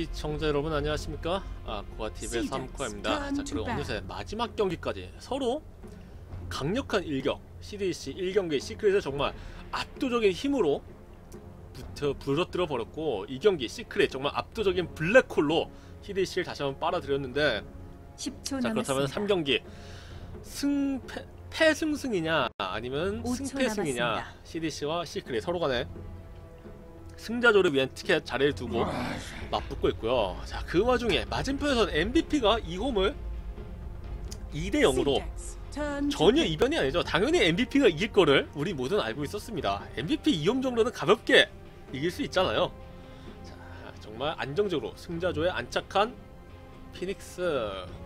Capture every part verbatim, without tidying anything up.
시청자 여러분 안녕하십니까? 아, 고아티비의 삼코아입니다. 자, 그리고 어느새 마지막 경기까지 서로 강력한 일격 씨디씨 일 경기 시크릿을 정말 압도적인 힘으로 부터 부러뜨려 버렸고, 이 경기 시크릿 정말 압도적인 블랙홀로 씨디씨를 다시 한번 빨아들였는데, 십 초 자, 남았습니다. 그렇다면 삼 경기 승패 패승승이냐 아니면 오 초 승패승이냐, 남았습니다. 씨디씨와 시크릿 서로 간에 승자조를 위한 티켓 자리를 두고 맞붙고 있고요. 자, 그 와중에 맞은편에서는 엠브이피가 이 홈을 이 대 영으로 전혀 이변이 아니죠. 당연히 엠브이피가 이길 거를 우리 모두는 알고 있었습니다. 엠브이피 이 홈 정도는 가볍게 이길 수 있잖아요. 자, 정말 안정적으로 승자조에 안착한 피닉스.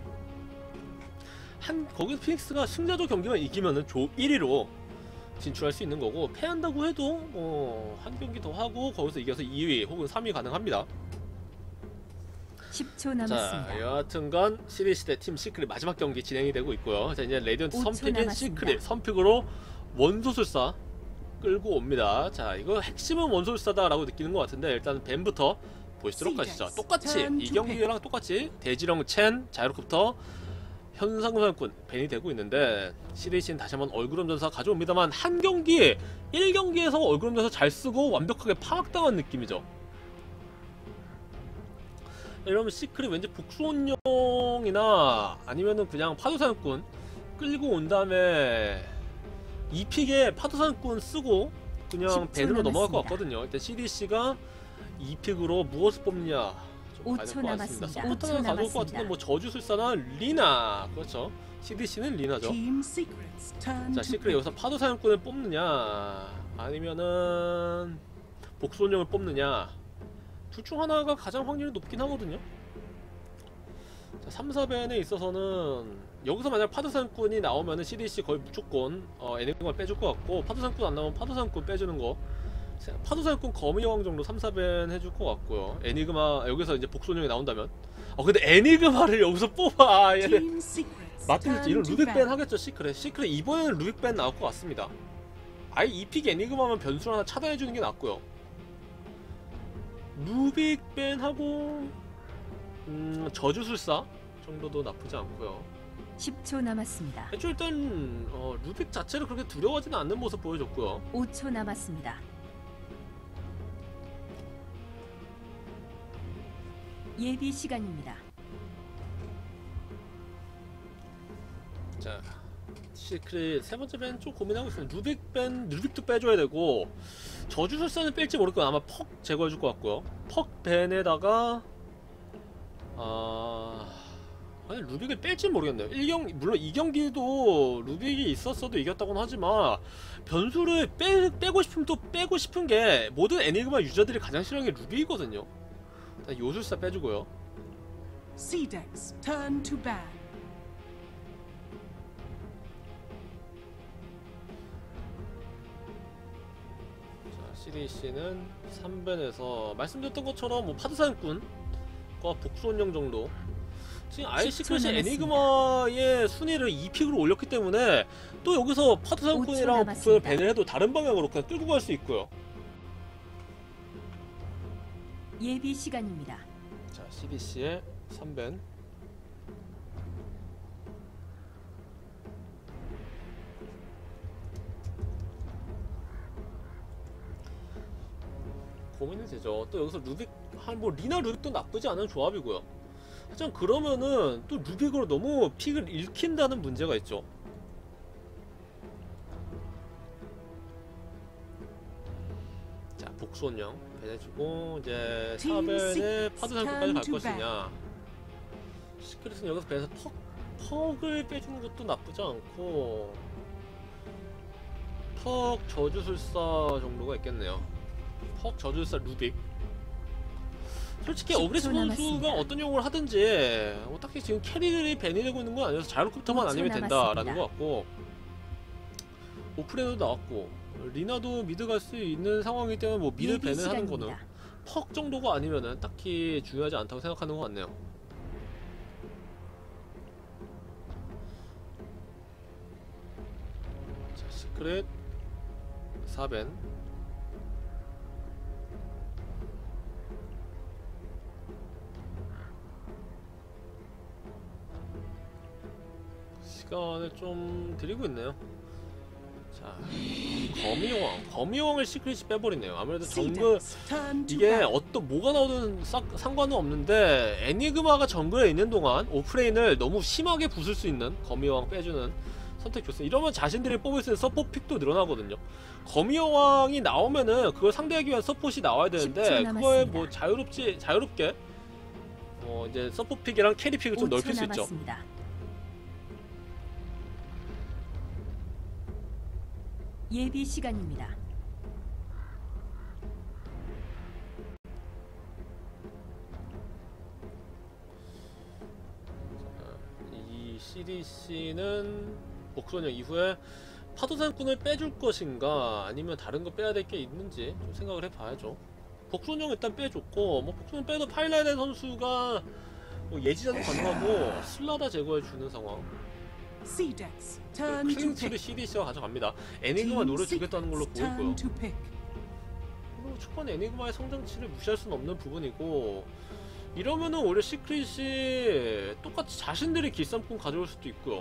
한 거기서 피닉스가 승자조 경기만 이기면은 조 일 위로 진출할 수 있는 거고, 패한다고 해도 뭐 한 경기 더 하고 거기서 이겨서 이 위 혹은 삼 위 가능합니다. 십 초 남았습니다. 자, 여하튼간 씨디씨 대 팀 시크릿 마지막 경기 진행이 되고 있고요. 자, 이제 레디언트 오 초 선픽인 남았습니다. 시크릿 선픽으로 원소술사 끌고 옵니다. 자, 이거 핵심은 원소술사다라고 느끼는 것 같은데, 일단 벤부터 보시도록 하시죠. 똑같이 이 경기랑 똑같이 대지령 첸 자이로콥터 현상사꾼 벤이 되고 있는데, 씨디씨는 다시 한번 얼그럼 전사 가져옵니다만, 한 경기 일 경기에서 얼그럼 전사 잘 쓰고 완벽하게 파악당한 느낌이죠. 이러면 시크릿 왠지 복수원용이나 아니면은 그냥 파도사냥꾼 끌고 온 다음에 이 픽에 파도사냥꾼 쓰고 그냥 벤으로 넘어갈 것 같거든요. 일단 씨디씨가 이 픽으로 무엇을 뽑느냐 좀 봐야 될 오 초 것 같습니다. 남았습니다. 서포터는 가져올 것 같은데, 뭐 저주술사나 리나, 그렇죠. 씨디씨는 리나죠. 자, 시크릿 여기서 파도사냥꾼을 뽑느냐 아니면은 복수원용을 뽑느냐, 둘 중 하나가 가장 확률이 높긴 하거든요. 자, 삼, 사 벤에 있어서는 여기서 만약 파도사냥꾼이 나오면은 씨디씨 거의 무조건 어, 에니그마를 빼줄 것 같고, 파도사냥꾼 안 나오면 파도사냥꾼 빼주는 거, 파도사냥꾼 거미 여왕 정도 삼, 사 벤 해줄 것 같고요. 에니그마 여기서 이제 복수원용이 나온다면, 어 근데 에니그마를 여기서 뽑아. 얘 맞든지 이런 루빅밴 하겠죠. 시크릿 시크릿 이번에는 루빅밴 나올 것 같습니다. 아예 이 픽 에니그마만 변수 하나 차단해주는 게 낫고요. 루빅밴하고 음, 저주술사 정도도 나쁘지 않고요. 십 초 남았습니다. 애초에 일단 어, 루빅 자체를 그렇게 두려워하지는 않는 모습 보여줬고요. 오 초 남았습니다. 예비 시간입니다. 자, 시크릿 세 번째 밴 좀 고민하고 있어요. 루빅 밴, 루빅도 빼줘야 되고, 저주술사는 뺄지 모르겠고 아마 퍽 제거해줄 것 같고요. 퍽 밴에다가 아... 아니 루빅을 뺄지 모르겠네요. 일 경 물론 이 경기도 루빅이 있었어도 이겼다고는 하지만, 변수를 빼, 빼고 싶으면 또 빼고 싶은 게 모든 애니그마 유저들이 가장 싫어하는 게 루빅이거든요. 일단 요술사 빼주고요. Cedex, turn to ban. 씨디씨는 삼 벤에서 말씀드렸던 것처럼 뭐 파도사냥꾼과 복수원령 정도. 지금 아예 시크릿이 애니그마의 순위를 이 픽으로 올렸기 때문에 또 여기서 파도사냥꾼이랑 복수원을 벤을 해도 다른 방향으로 그냥 끌고 갈 수 있고요. 예비 시간입니다. 자, 씨디씨의 삼 벤. 고민이 되죠. 또 여기서 루빅, 한 뭐 리나 루빅도 나쁘지 않은 조합이고요. 하지만 그러면은 또 루빅으로 너무 픽을 읽힌다는 문제가 있죠. 자, 복수원령 벤해주고 이제 사 벤에 파도사냥꾼까지 갈 것이냐. 시크릿은 여기서 벤에서 퍽, 퍽을 빼주는 것도 나쁘지 않고, 퍽 저주술사 정도가 있겠네요. 퍽 저주술사 루빅. 솔직히 어그레시브 선수가 어떤 용어를 하든지 뭐 딱히 지금 캐리들이 벤이 되고 있는 건 아니어서 자이로콥터만 아니면 된다라는 것 같고, 오프레도 나왔고 리나도 미드 갈 수 있는 상황이기 때문에 뭐 미드 벤을 하는 거는 퍽 정도가 아니면은 딱히 중요하지 않다고 생각하는 것 같네요. 자, 시크릿 사 벤. 시간을 좀 드리고 있네요. 자, 거미왕, 거미왕을 시크릿이 빼버리네요. 아무래도 정글 이게 어떤 뭐가 나오든 싹 상관은 없는데 애니그마가 정글에 있는 동안 오프레인을 너무 심하게 부술 수 있는 거미왕 빼주는 선택 좋습니다. 이러면 자신들이 뽑을 수 있는 서포트 픽도 늘어나거든요. 거미왕이 나오면은 그걸 상대하기 위한 서폿이 나와야 되는데 그거에 뭐 자유롭지 자유롭게 어 이제 서포트 픽이랑 캐리 픽을 좀 넓힐 수 있죠. 예비 시간입니다. 이 씨디씨는 복선형 이후에 파도사냥꾼을 빼줄 것인가 아니면 다른 거 빼야 될 게 있는지 좀 생각을 해봐야죠. 복선형 일단 빼줬고 뭐 복선 빼도 파일라이드 선수가 뭐 예지자도 가능하고 슬라다 제거해주는 상황. 클린츠를 씨디씨가 가져갑니다. 애니그마 노려주겠다는 걸로 보이고요. 그리고 초반 애니그마의 성장치를 무시할 수는 없는 부분이고 이러면은 오히려 시크릿이 똑같이 자신들이 길쌈꾼 가져올 수도 있고요.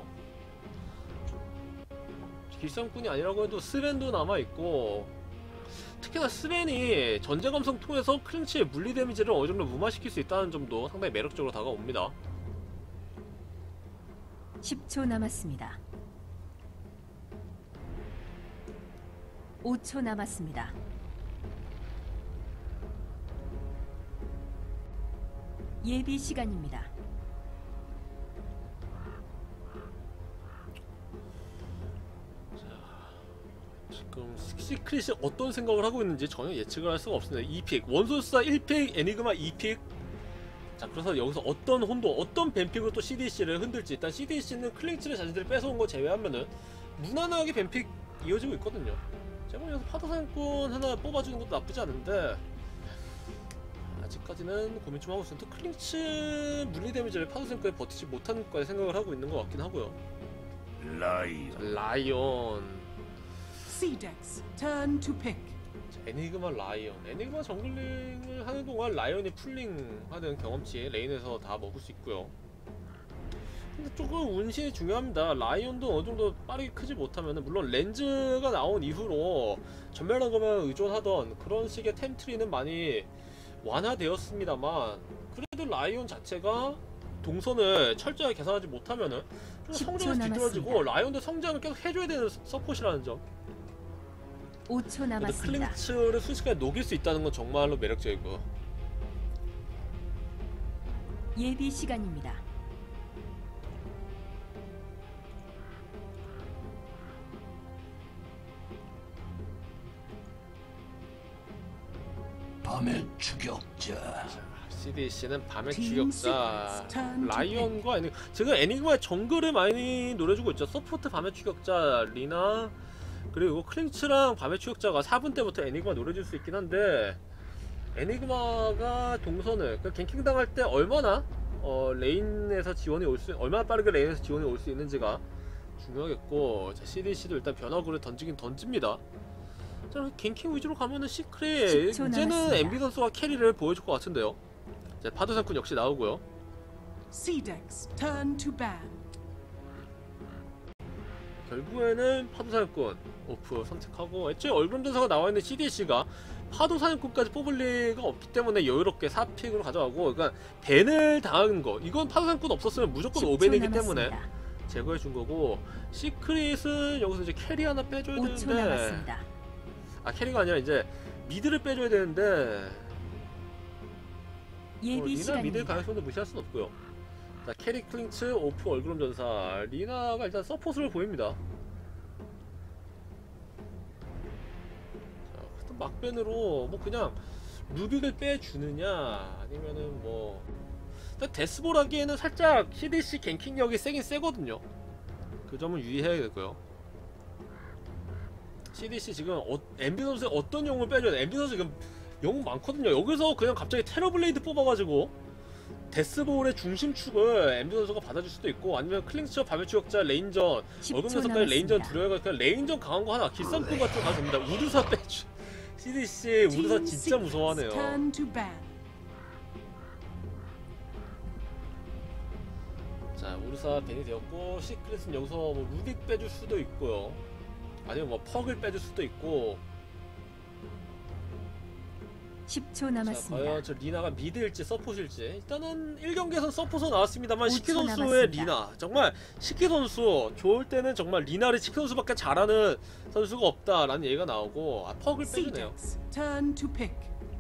길쌈꾼이 아니라고 해도 스벤도 남아있고 특히나 스벤이 전제감성 통해서 클린치의 물리 데미지를 어느정도 무마시킬 수 있다는 점도 상당히 매력적으로 다가옵니다. 십 초 남았습니다. 오 초 남았습니다. 예비 시간입니다. 자, 지금 시크릿이 어떤 생각을 하고 있는지 전혀 예측을 할 수가 없습니다. 이 픽, 원소수사 일 픽, 애니그마 이 픽. 자, 그래서 여기서 어떤 혼도, 어떤 뱀픽으로 또 씨디씨를 흔들지. 일단 씨디씨는 클린치를 자신들이 뺏어온 거 제외하면은 무난하게 뱀픽 이어지고 있거든요. 제가 여기서 파도사냥꾼 하나 뽑아주는 것도 나쁘지 않은데 아직까지는 고민 좀 하고 있어요. 클린치 물리 데미지를 파도사냥꾼에 버티지 못하는 것까지 생각을 하고 있는 것 같긴 하고요. 라이온. 라이온. Cedex, turn to pick. 애니그마 라이온. 애니그마 정글링을 하는 동안 라이온이 풀링하는 경험치 레인에서 다 먹을 수 있고요. 근데 조금 운신이 중요합니다. 라이온도 어느정도 빠르게 크지 못하면 물론 렌즈가 나온 이후로 전멸한 것만 의존하던 그런 식의 템트리는 많이 완화되었습니다만 그래도 라이온 자체가 동선을 철저하게 계산하지 못하면은 좀 성장에서 뒤떨어지고 라이온도 성장을 계속 해줘야 되는 서폿이라는 점. 오 초 남았습니다. 클린츠를 순식간에 녹일 수 있다는 건 정말로 매력적이고. 예비 시간입니다. 밤의 추격자. 씨디씨는 밤의 추격자. 라이온과 애니 지금 애니그마의 정글을 많이 노려주고 있죠. 서포트 밤의 추격자 리나 그리고 클린츠랑 밤의 추격자가 사 분 때부터 애니그마 노려줄 수 있긴 한데 애니그마가 동선을 그 갱킹 당할 때 얼마나 어, 레인에서 지원이 올 수 얼마나 빠르게 레인에서 지원이 올 수 있는지가 중요하겠고 자, 씨디씨도 일단 변화구를 던지긴 던집니다. 자, 갱킹 위주로 가면은 시크릿 이제는 엠비 선수가 캐리를 보여줄 것 같은데요. 자, 파도사냥꾼 역시 나오고요. Cedex, turn to ban. 결국에는 파도사냥꾼 오프 선택하고 애초에 얼굴전사가 나와있는 씨디씨가 파도사냥꾼까지 뽑을 리가 없기 때문에 여유롭게 사 픽으로 가져가고 그러니까 벤을 당한 거 이건 파도사냥꾼 없었으면 무조건 오 벤이기 때문에 제거해준 거고 시크릿은 여기서 이제 캐리 하나 빼줘야 되는데 아 캐리가 아니라 이제 미드를 빼줘야 되는데 예비 어, 리나 시간입니다. 미드의 가능성도 무시할 순 없고요. 자, 캐리 클린츠 오프 얼그럼 전사 리나가 일단 서폿으로 보입니다. 자, 막변으로 뭐 그냥 루빅을 빼주느냐 아니면은 뭐 데스볼 하기에는 살짝 씨디씨 갱킹력이 세긴 세거든요. 그 점은 유의해야 되고요. 씨디씨 지금 어, 엠비 선수의 어떤 영웅을 빼줘야 돼. 엠비 선수 지금 영웅 많거든요. 여기서 그냥 갑자기 테러블레이드 뽑아가지고 데스볼의 중심축을 엠비 선수가 받아줄 수도 있고 아니면 클린처 밤의 추격자 레인전 얼굴 녀석까지 레인전 들어야가 그냥 레인전 강한 거 하나 길쌈꾼 같은 거 가도 됩니다. 우르사 빼주 씨디씨 우르사 진짜 무서워하네요. 자 자, 우르사 벤이 되었고, 시크릿은 여기서 뭐 루빅 빼줄 수도 있고요. 아니면 뭐 퍽을 빼줄 수도 있고. 십 초 자, 남았습니다. 과연 저 리나가 미드일지 서폿일지. 일단은 일 경기에선 서폿으로 나왔습니다만 오 초 시키 선수의 남았습니다. 리나, 정말 시키 선수 좋을 때는 정말 리나를 시키 선수밖에 잘하는 선수가 없다라는 얘기가 나오고, 아, 퍽을 빼주네요. Cedex, turn to pick.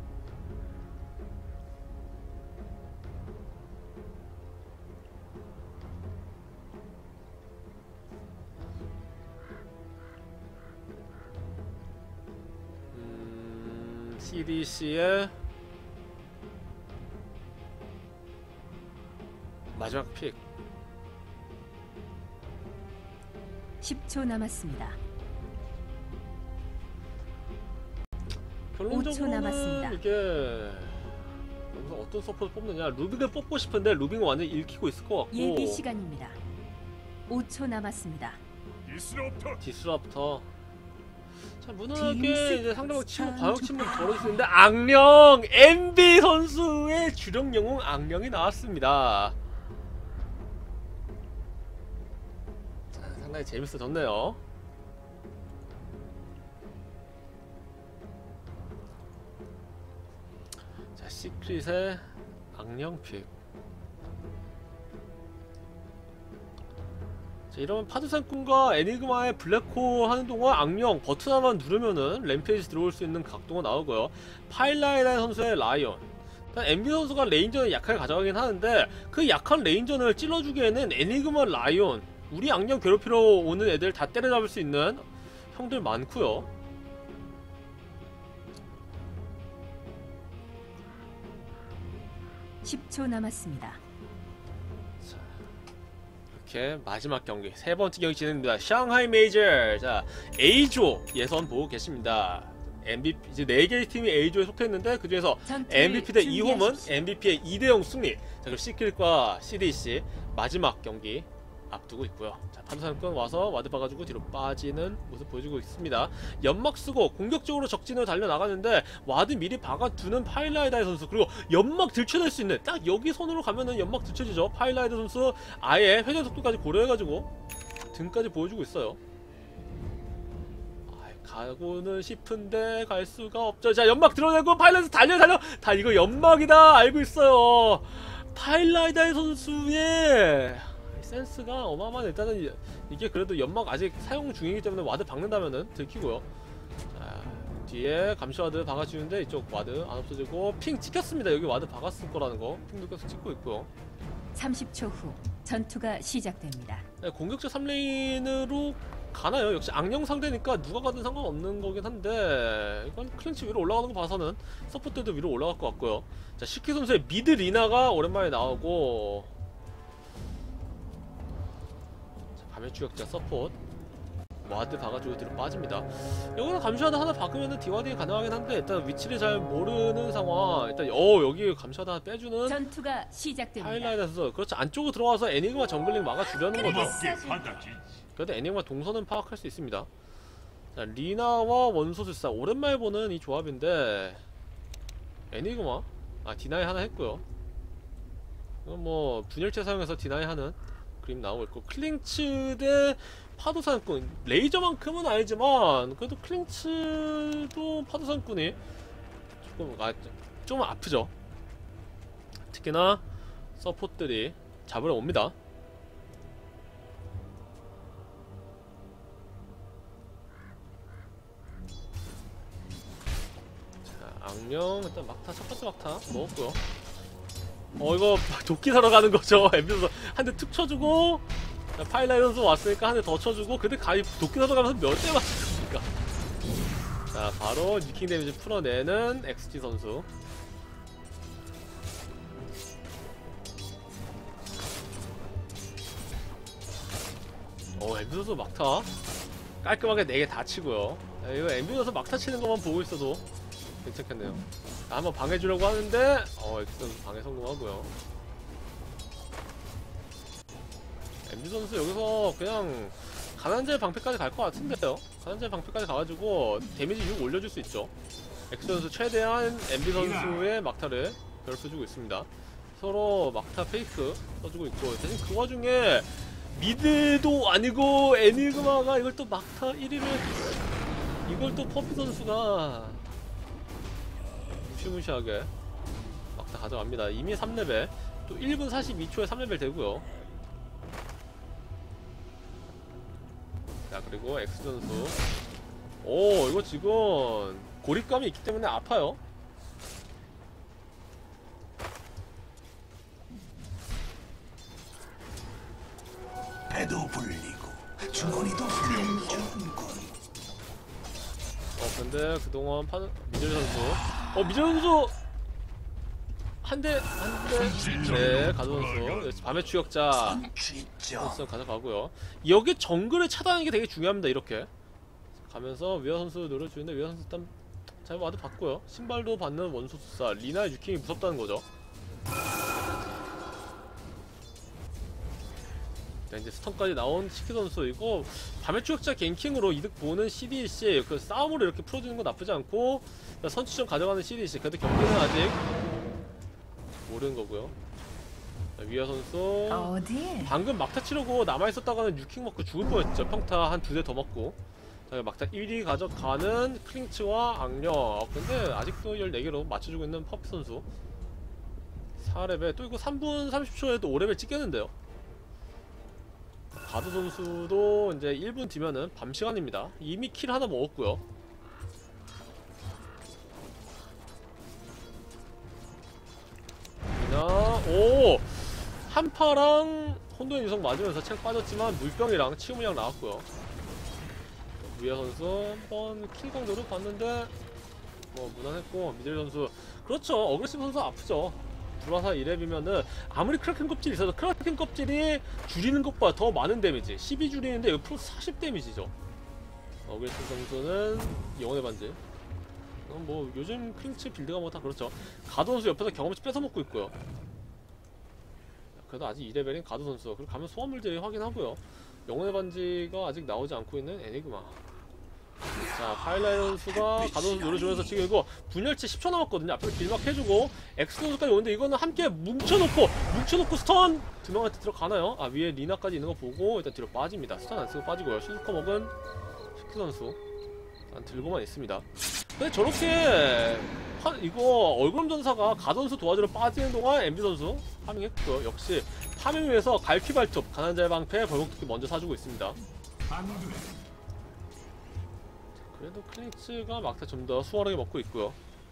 음, 씨디씨의 마지막 픽. 십 초 남았습니다. 오 초 결론적으로는 남았습니다. 이게 여기서 어떤 서포트 뽑느냐. 루빅을 뽑고 싶은데 루빅은 완전히 읽히고 있을 것 같고, 예비 시간입니다. 오 초 남았습니다. 디스랍터. 자, 무난하게 팀 이제 상대방 치고 스- 광역 침묵 걸을 수 있는데, 악령! 엠비 선수의 주력 영웅 악령이 나왔습니다. 자, 상당히 재밌어졌네요. 자, 시크릿의 악령 픽. 자, 이러면 파도산꾼과 애니그마의 블랙홀 하는 동안 악령 버튼 하나만 누르면은 램페이지 들어올 수 있는 각도가 나오고요. 파일라이라는 선수의 라이언. 일단 엠비 선수가 레인저를 약하게 가져가긴 하는데, 그 약한 레인저를 찔러주기에는 애니그마, 라이언, 우리 악령 괴롭히러 오는 애들 다 때려잡을 수 있는 형들 많고요. 십 초 남았습니다. 이렇게 마지막 경기, 세 번째 경기 진행됩니다. 샹하이 메이저. 자, A조 예선 보고 계십니다. 엠비피 이제 네 개의 팀이 A조에 속했는데, 그 중에서 전투를 엠비피 대 이홈은 준비하십시오. 엠비피의 이 대 영 승리. 자, 그럼 시크릿과 씨디씨 마지막 경기 앞두고 있고요. 자, 파도산꾼 와서 와드 봐가지고 뒤로 빠지는 모습 보여주고 있습니다. 연막 쓰고 공격적으로 적진으로 달려나가는데, 와드 미리 박아두는 파일라이다의 선수, 그리고 연막 들춰낼 수 있는, 딱 여기 선으로 가면은 연막 들춰지죠. 파일라이다 선수 아예 회전 속도까지 고려해가지고 등까지 보여주고 있어요. 아이, 가고는 싶은데 갈 수가 없죠. 자, 연막 드러내고 파일라이다 달려 달려 다 이거 연막이다 알고 있어요. 파일라이다의 선수의 센스가 어마어마한. 일단은 이- 이게 그래도 연막 아직 사용 중이기 때문에 와드 박는다면은 들키고요. 자, 뒤에 감시 와드 박아주는데 이쪽 와드 안 없어지고, 핑 찍혔습니다. 여기 와드 박았을 거라는 거 핑도 계속 찍고 있고요. 삼십 초 후 전투가 시작됩니다. 네, 공격적 삼 레인으로 가나요? 역시 악령 상대니까 누가 가든 상관없는 거긴 한데, 이건 클린치 위로 올라가는 거 봐서는 서포트도 위로 올라갈 것 같고요. 자, 시키 선수의 미드 리나가 오랜만에 나오고, 감염 추격자 서폿 와드 박아주고 뒤로 빠집니다. 여기서 감시하다 하나 박으면은 디와딩이 가능하긴 한데, 일단 위치를 잘 모르는 상황. 일단 어 여기 감시하다 하나 빼주는 전투가 시작됩니다. 하이라이트에서, 그렇죠, 안쪽으로 들어와서 애니그마 정글링 막아주려는 거죠. 그래도 애니그마 동선은 파악할 수 있습니다. 자, 리나와 원소술사 오랜만에 보는 이 조합인데, 애니그마 아 디나이 하나 했고요. 이건 뭐 분열체 사용해서 디나이 하는 그림 나오고 있고, 클링츠 대 파도산꾼. 레이저만큼은 아니지만 그래도 클링츠도 파도산꾼이 조금 아, 좀 아프죠. 특히나 서폿들이 잡으러 옵니다. 자, 악령 일단 막타, 첫 번째 막타 먹었고요. 어 이거 도끼 사러 가는 거죠. 엠비 선수 한 대 툭 쳐주고, 파일라이 선수 왔으니까 한 대 더 쳐주고, 근데 가히 도끼 사러 가면서 몇 대 맞은 겁니까? 자, 바로 니킹 데미지 풀어내는 엑스지 선수. 어, 엠비 선수 막타 깔끔하게 네 개 다 치고요. 야, 이거 엠비 선수 막타 치는 것만 보고 있어도 괜찮겠네요. 자, 한번 방해주려고 하는데 어, 엑스 선수 방해 성공하고요. 엠비 선수 여기서 그냥 가난자의 방패까지 갈 것 같은데요. 가난자의 방패까지 가가지고 데미지 육 올려줄 수 있죠. 엑스 선수 최대한 엠비 선수의 막타를 괴롭혀주고 있습니다. 서로 막타 페이크 써주고 있고, 대신 그 와중에 미드도 아니고 애니그마가 이걸 또 막타 일 위를, 이걸 또 퍼피 선수가 무시무시하게 막타 가져갑니다. 이미 삼 레벨, 또 일 분 사십이 초에 삼 레벨 되고요. 자, 그리고 엑스 선수, 오 이거 지금 고립감이 있기 때문에 아파요. 배도 불리고 주머니도 훌륭하군. 어 근데 그동안 파 미젤 선수, 어 미젤 선수 한대 한대 네 가드 선수 밤의 추격자 선수 가져가고요. 여기 정글을 차단하는 게 되게 중요합니다. 이렇게 가면서 위아 선수 노려주는데 위아 선수 일단 잘 와도 받고요. 신발도 받는 원소수사 리나의 유킹이 무섭다는 거죠. 자, 이제 스턴까지 나온 시키 선수, 이거 밤의 추격자 갱킹으로 이득 보는 씨디씨, 그 싸움으로 이렇게 풀어주는 건 나쁘지 않고, 선취점 가져가는 씨디씨. 그래도 경기는 아직 모르는 거고요. 자, 위아 선수 어디? 방금 막타 치려고 남아있었다가는 유킹 먹고 죽을 뻔했죠. 평타 한 두 대 더 먹고. 자, 막타 일 위 가져가는 클링츠와 악령. 근데 아직도 열네 개로 맞춰주고 있는 퍼피 선수. 사 레벨, 또 이거 삼 분 삼십 초에도 오 레벨 찍겠는데요. 가드 선수도 이제 일 분 뒤면은 밤 시간입니다. 이미 킬 하나 먹었고요. 오! 한파랑 혼돈의 유성 맞으면서 책 빠졌지만 물병이랑 치유물약 나왔고요. 위아 선수 한번 킬 강도로 봤는데 뭐 무난했고, 미들 선수 그렇죠. 어그레시브 선수 아프죠. 들어와서 이 렙이면은 아무리 크라켄 껍질이 있어도 크라켄 껍질이 줄이는 것보다 더 많은 데미지, 십이 줄이는데 여기 플러스 사십 데미지죠. 어그레시브 선수는 영혼의 반지. 어, 뭐 요즘 클린치 빌드가 뭐 다 그렇죠. 가드 선수 옆에서 경험치 뺏어먹고 있고요. 그래도 아직 이 레벨인 가드 선수. 그리고 가면 소환물들이 확인하고요. 영혼의 반지가 아직 나오지 않고 있는 애니그마. 자, 파일라이 선수가 가드 선수 노려주면서 지금 이거 분열치 십 초 남았거든요. 앞에서 길막 해주고 엑스 선수까지 오는데 이거는 함께 뭉쳐놓고 뭉쳐놓고 스턴 두 명한테 들어가나요? 아, 위에 리나까지 있는 거 보고 일단 뒤로 빠집니다. 스턴 안 쓰고 빠지고요. 슈스커 먹은 슈크 선수 일단 들고만 있습니다. 근데 저렇게 파, 이거 얼그럼 전사가 가드 선수 도와주러 빠지는 동안 엠비 선수 파밍했고요. 역시 파밍 위해서 갈퀴 발톱, 가난자의 방패, 벌목토끼 먼저 사주고 있습니다. 그래도 클린츠가 막타 좀 더 수월하게 먹고 있고요.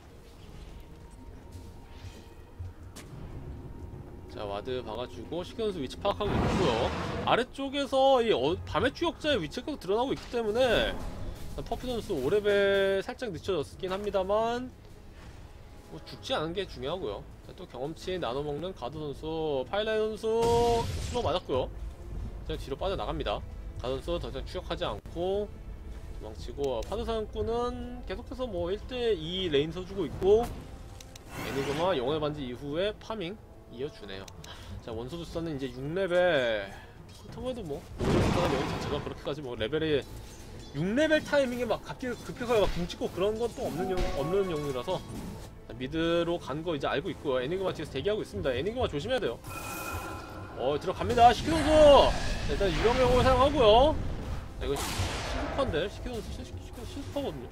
자, 와드 박아주고 시키 선수 위치 파악하고 있고요. 아래쪽에서 이 어, 밤의 추격자의 위치가 계속 드러나고 있기 때문에 퍼피 선수 오 레벨 살짝 늦춰졌긴 합니다만 뭐 죽지 않은 게 중요하고요. 자, 또 경험치 나눠먹는 가드 선수, 파일라이 선수 슬로 맞았고요. 그냥 뒤로 빠져나갑니다. 가드 선수 더 이상 추격하지 않고 도망치고, 파도 사냥꾼은 계속해서 뭐 일 대 이 레인 서주고 있고, 애니그마 영혼의 반지 이후에 파밍 이어주네요. 자, 원소주사는 이제 육 레벨. 그렇다고 해도 뭐 원소주사가 여기 자체가 그렇게까지 뭐 레벨이 육 레벨 타이밍에 막 갑자기 급격하게 막 붕찍고 그런 건 또 없는 영, 없는 영웅이라서 미드로 간 거 이제 알고 있고요. 애니그마 뒤에서 대기하고 있습니다. 애니그마 조심해야 돼요. 어, 들어갑니다. 시키 선수! 일단 유령 영웅을 사용하고요. 자, 이거 신스퍼인데 시키 선수 신스퍼, 신스퍼거든요.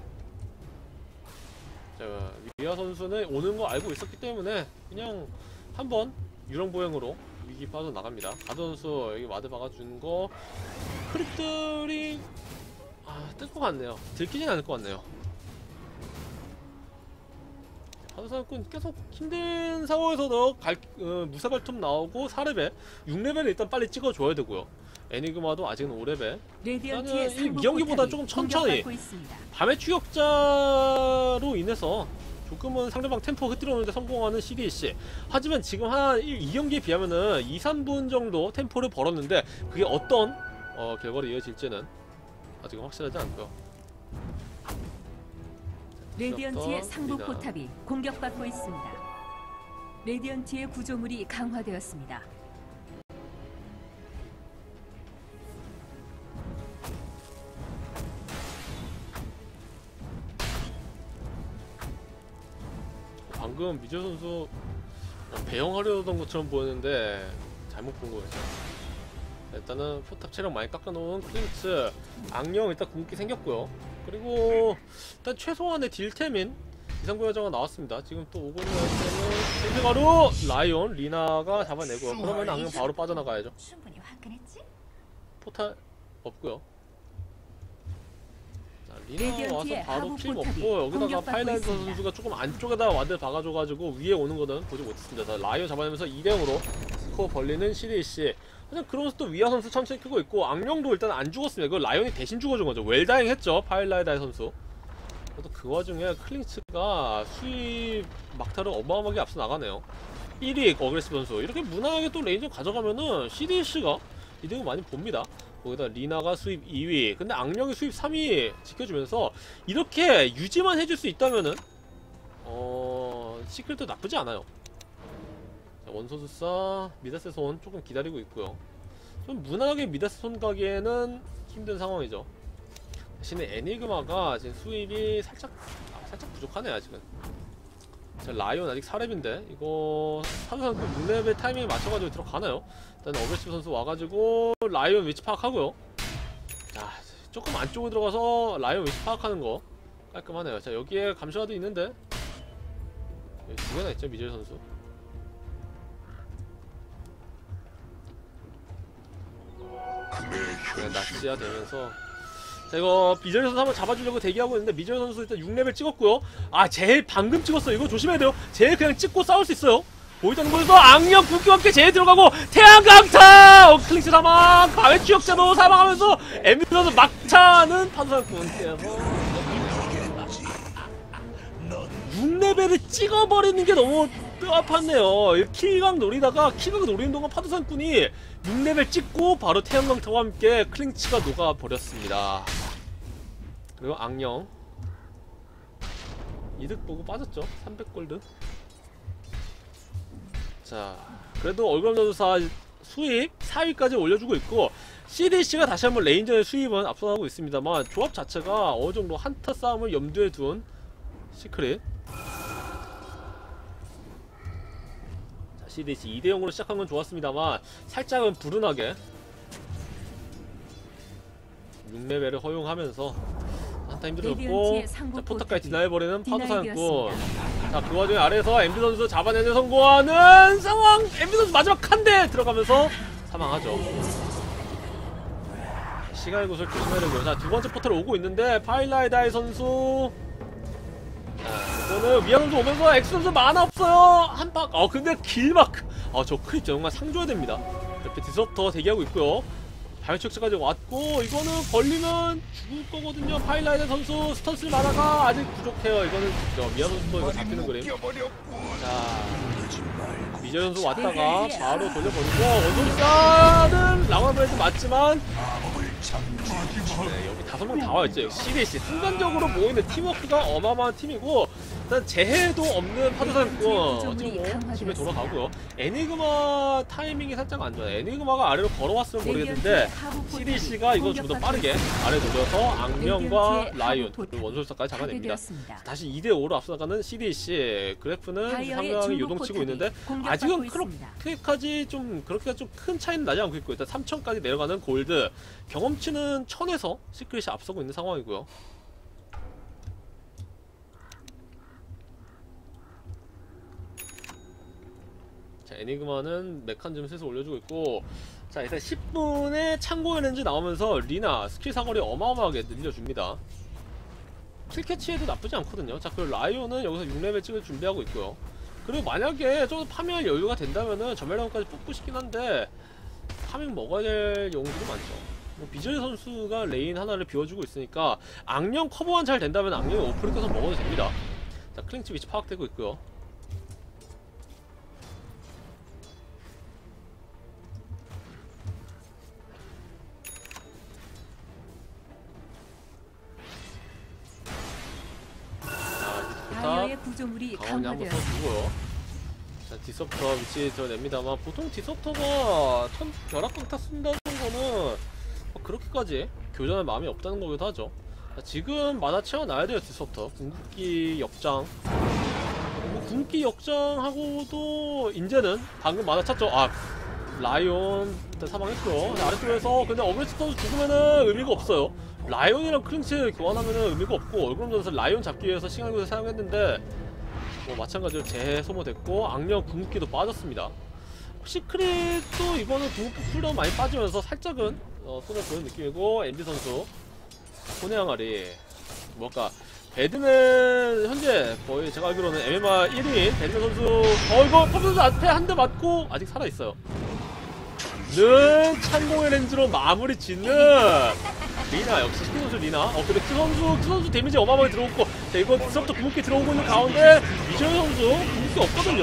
자, 위아 선수는 오는 거 알고 있었기 때문에 그냥 한번 유령 보행으로 위기 빠져나갑니다. 가드 선수 여기 와드 박아준 거 크립들이 아, 뜰 것 같네요. 들키진 않을 것 같네요. 파도사냥꾼 계속 힘든 상황에서도 갈, 어, 무사발톱 나오고 사 레벨, 육 레벨은 일단 빨리 찍어줘야 되고요. 애니그마도 아직은 오 레벨. 나는 이 미연기보다 조금 천천히 밤의 추격자로 인해서 조금은 상대방 템포 흐트러오는데 성공하는 씨디씨. 하지만 지금 한 이 경기에 비하면은 이, 삼 분 정도 템포를 벌었는데 그게 어떤 어, 결과로 이어질지는 아직은 확실하지 않고요. 레디언트의 상부 포탑이 공격받고 있습니다. 레디언트의 구조물이 강화되었습니다. 방금 미제 선수 어, 배영하려던 것처럼 보였는데 잘못 본 거였어. 일단은 포탑 체력 많이 깎아놓은 클린츠, 악령 일단 궁극기 생겼고요. 그리고 일단 최소한의 딜템인 이상고여자가 나왔습니다. 지금 또 오고 있는 아이템은 템페가루 라이온 리나가 잡아내고요. 그러면 악령 바로 빠져나가야죠. 충분히 화끈했지? 포탈 없고요. 자, 리나 와서 바로 킬 먹고 여기다가 파일라이트 선수가 조금 안쪽에다 와드 박아줘가지고 위에 오는 거는 보지 못했습니다. 자, 라이온 잡아내면서 이 대 영으로 스코어 벌리는 씨디씨. 하지만 그러면서 또 위아 선수 천천히 크고 있고 악령도 일단 안 죽었습니다. 이거 라이온이 대신 죽어준 거죠. 웰다잉 했죠, 파일라이다이 선수. 그래도 그 와중에 클린츠가 수입 막타를 어마어마하게 앞서 나가네요. 일 위 어그레시브 선수. 이렇게 무난하게 또 레인저 가져가면은 씨디씨가 이득을 많이 봅니다. 거기다 리나가 수입 이 위, 근데 악령이 수입 삼 위 지켜주면서 이렇게 유지만 해줄 수 있다면은 어... 시크릿도 나쁘지 않아요. 자, 원소술사 미다스 손 조금 기다리고 있고요. 좀 무난하게 미다스 손 가기에는 힘든 상황이죠. 대신에 애니그마가 지금 수입이 살짝 아, 살짝 부족하네요 아직은. 자, 라이온 아직 사 렙인데 이거 사도상 육 렙의 타이밍에 맞춰가지고 들어가나요? 일단 어그레시브 선수 와가지고 라이온 위치 파악하고요. 자, 조금 안쪽으로 들어가서 라이온 위치 파악하는 거 깔끔하네요. 자, 여기에 감시와도 있는데 여기 두 개나 있죠 미젤 선수. 네, 낚시야 되면서 자, 이거 비저리 선수 한번 잡아주려고 대기하고 있는데 미저리 선수 일단 육 렙을 찍었고요. 아, 제일 방금 찍었어. 이거 조심해야 돼요. 제일 그냥 찍고 싸울 수 있어요. 보이자는 곳에서 악령 굵기와 함께 제일 들어가고 태양강타! 어, 클릭스 사망! 가외 추격자도 사망하면서 엠비 선수 막차는 파도상꾼. 육 렙을 찍어버리는 게 너무 뼈 아팠네요. 킬각 노리다가 킬각 노리는 동안 파도상꾼이 육 렙을 찍고 바로 태양강타와 함께 클린치가 녹아버렸습니다. 그리고 악령 이득 보고 빠졌죠. 삼백 골드. 자, 그래도 얼굴전도사 수입 사 위까지 올려주고 있고 씨디씨가 다시 한번 레인저의 수입은 앞서가고 있습니다만 조합 자체가 어느정도 한타 싸움을 염두에 둔 시크릿. 자, 씨디씨 이 대 영으로 시작한 건 좋았습니다만 살짝은 불운하게 육 레벨을 허용하면서 한타 힘들었고, 자, 포탑까지 디나해버리는 파도사냥꾼. 자, 그 와중에 아래에서 엠비 선수 잡아내는 성공하는 상황. 엠비 선수 마지막 한 대 들어가면서 사망하죠. 시간의 구슬 조심해야 되고요. 자, 두 번째 포탈 오고 있는데 파일라이다이 선수. 자, 이거는 미아 선수 오면서 엑스 선수 만화 없어요. 한 박. 어, 근데 길마크. 아, 저 크립 정말 상줘야 됩니다. 옆에 디스럽터 대기하고 있고요. 발척까지 왔고, 이거는 걸리면 죽을 거거든요. 파일라이더 선수 스턴스 만화가 아직 부족해요. 이거는 저 미아 선수도 이거 잡히는 그림. 자, 미저 선수 왔다가 바로 돌려버리고, 원소리사는 라마브레드 맞지만 네, 여기 다섯 명 다 와있죠. 씨디씨 순간적으로 모이는 팀워크가 어마어마한 팀이고, 일단 재해도 없는 파도사냥꾼 지금 뭐 집에 돌아가고요. 애니그마 타이밍이 살짝 안 좋아요. 애니그마가 아래로 걸어왔으면 모르겠는데 씨디씨가 이거 좀 더 빠르게 아래 돌려서 악령과 라이온 그리고 원소리사까지 잡아냅니다. 다시 이 대 오로 앞서가는 씨디씨. 그래프는 상당히 요동치고 있는데 아직은 그렇게까지 좀 그렇게 좀 큰 차이는 나지 않고 있고, 일단 삼천까지 내려가는 골드. 경험치는 천에서 시크릿이 앞서고 있는 상황이고요. 자, 애니그마는 메칸 슬슬 올려주고 있고, 자, 일단 십 분에 창고의 렌즈 나오면서 리나 스킬 사거리 어마어마하게 늘려줍니다. 킬캐치에도 나쁘지 않거든요. 자, 그리고 라이온은 여기서 육 레벨 찍을 준비하고 있고요. 그리고 만약에 좀 파밍할 여유가 된다면은 전멸량까지 뽑고 싶긴 한데 파밍 먹어야 될 용도도 많죠. 뭐 비저리 선수가 레인 하나를 비워주고 있으니까 악령 커버만 잘 된다면 악령이 오프를 껴서 먹어도 됩니다. 자, 클린치 위치 파악되고 있고요. 구조물이 강원이 한번 써주고요. 자, 디섭터 위치 드러냅니다만 보통 디섭터가 천 벼락 강타 쓴다는 거는 뭐 그렇게까지 교전할 마음이 없다는 거기도 하죠. 자, 지금 만화 채워놔야 돼요. 디섭터 궁극기 역장 궁극기 궁기 역장하고도 이제는 방금 맞아찼죠. 아 라이온 일단 사망했고요. 아래쪽에서 근데 어메스 선수 죽으면은 의미가 없어요. 라이온이랑 클린치 교환하면은 의미가 없고 얼그럼 전에서 라이온 잡기 위해서 싱하교를 사용했는데 뭐 마찬가지로 재소모됐고 악령 궁극기도 빠졌습니다. 시크릿도 이거는 궁극기 쿨다운 많이 빠지면서 살짝은 어, 손을 보는 느낌이고 엠비 선수 손해 항아리 뭐랄까 배드는 현재 거의 제가 알기로는 엠엠알 일 위인 배드맨 선수 어 이거 펌 선수 앞에 한 대 맞고 아직 살아있어요. 는 창공의 렌즈로 마무리 짓는 리나 역시 키 선수 리나 어 근데 키 선수 키 선수 데미지 어마어마하게 들어오고 자 이거 디서부터 궁극기 들어오고 있는 가운데 미션 선수 궁극기 없거든요.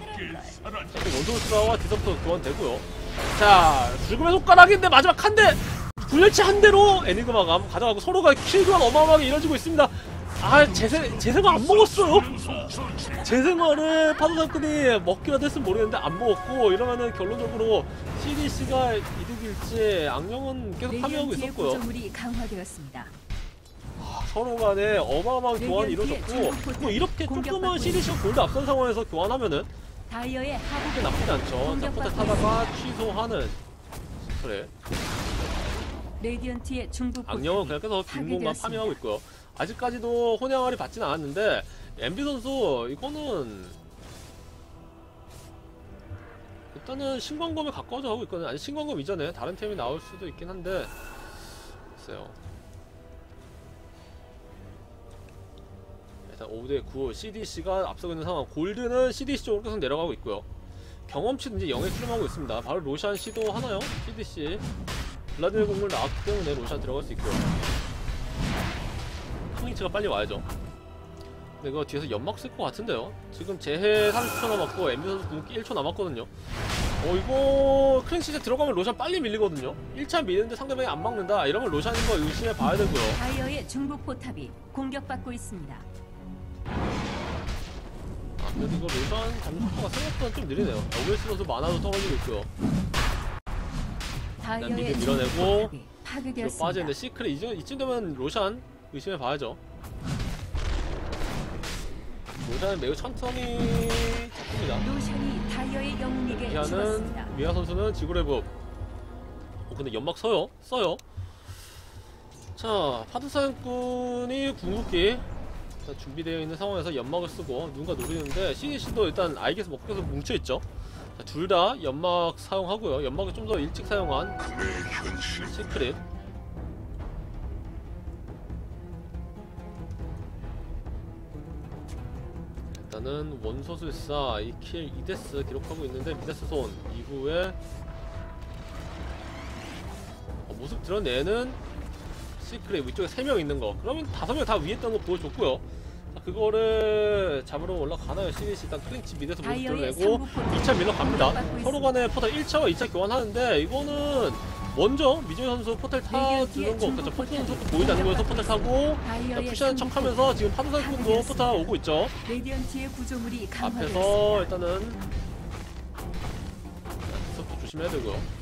원소스라와 디서부터 교환되고요. 자 죽음의 손가락인데 마지막 한 대 굴렬치 한 대로 애니그마가 가져가고 서로가 킬교환 어마어마하게 이뤄지고 있습니다. 아 재생 재생을 안 먹었어요. 재생화를 파도사건이 먹기라도 했으면 모르겠는데 안 먹었고 이러면은 결론적으로 씨디씨가 이득일지 악령은 계속 파밍하고 있었고요. 구조물이 강화되었습니다. 아, 서로 간에 어마어마한 교환이 이루어졌고 뭐 이렇게 조금은 씨디씨가 골드 앞선 상황에서 교환하면은 다이어의 하부 나쁘지 않죠. 자 포탈 타다가 취소하는 그래. 레디언트의 중부 악령은 그냥 계속 빈 공간 파밍하고 있고요. 아직까지도 혼양알이 받지는 않았는데 엠비 선수 이거는 일단은 신광검에 가까워져 가고 있거든요. 아니 신광검 이전에 다른 템이 나올 수도 있긴 한데 글쎄요. 일단 오 대 구 씨디씨가 앞서고 있는 상황. 골드는 씨디씨 쪽으로 계속 내려가고 있고요. 경험치는 이제 영에 수렴하고 있습니다. 바로 로샨 시도 하나요? 씨디씨 블라디의 공을 나왔기 때문에 로샨 들어갈 수 있고요. 클린치가 빨리 와야죠. 근데 이거 뒤에서 연막 쓸 것 같은데요? 지금 재해 삼십 초 남았고 엠비 선수 궁극기 일 초 남았거든요. 어 이거 클린치에 들어가면 로샨 빨리 밀리거든요. 일 차 미는데 상대방이 안 막는다 이러면 로샨인 거 의심해 봐야 되고요. 다이어의 중부 포탑이 공격받고 있습니다. 아 그래도 이거 로샨 잡는 속도가 생각보다 좀 느리네요. 오베스 선수 만화도 떨어지고 있고요. 일단 미드 밀어내고 뒤로 빠지는데 시크릿 이쯤, 이쯤 되면 로샨 의심해 봐야죠. 로샨은 매우 천천히 잡힙니다. 로션이 다이어의 영웅에게 죽었습니다. 미아는 미아 선수는 지구레브. 어 근데 연막 써요? 써요. 자 파드 사냥꾼이 궁극기 준비되어 있는 상황에서 연막을 쓰고 누군가 노리는데 씨디씨도 일단 아이게스 먹혀서 뭉쳐있죠. 둘 다 연막 사용하고요. 연막을 좀 더 일찍 사용한 시크릿. 일단은 원소술사 이 킬 이 데스 기록하고 있는데 미데스 손 이후에 어, 모습 드러내는 시크릿 위쪽에 세 명 있는 거. 그러면 다섯 명 다 위에 있다는 거 보여줬고요. 자, 그거를 잡으러 올라가나요? 씨디씨 일단 클린치 미드에서 모습 드러내고 이 차 밀러 갑니다. 서로 간에 포탈 일 차와 이 차 교환하는데 이거는 먼저 미주현 선수 포탈 타주는 거 그렇죠. 포탈 선수 보이지 않는 거에서 포탈 타고 푸시하는 척 하면서 지금 파도사꾼도 포탈 오고 있죠. 앞에서 일단은 디서프 조심해야 되고요.